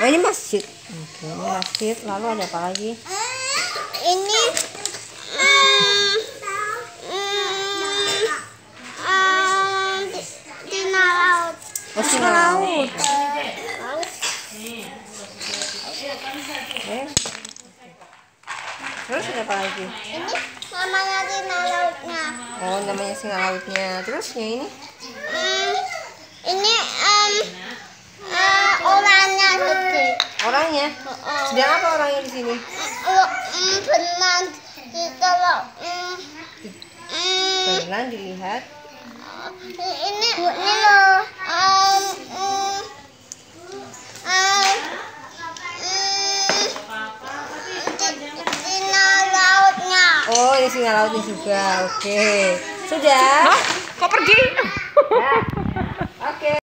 Oh, ini masjid. Oke, ini masjid. Lalu ada apa lagi? Ini Tina laut. Oh, singa laut. Terus ada apa lagi? Ini namanya Tina lautnya. Oh, namanya singa lautnya. Terus yang ini? Ini orangnya gede. Orangnya? Sedang apa orangnya di sini? Berenang di teluk. Berenang dilihat. Ini loh. Tina lautnya. Oh, ini singa lautnya juga. Oke. Sudah? Hah? Kok pergi?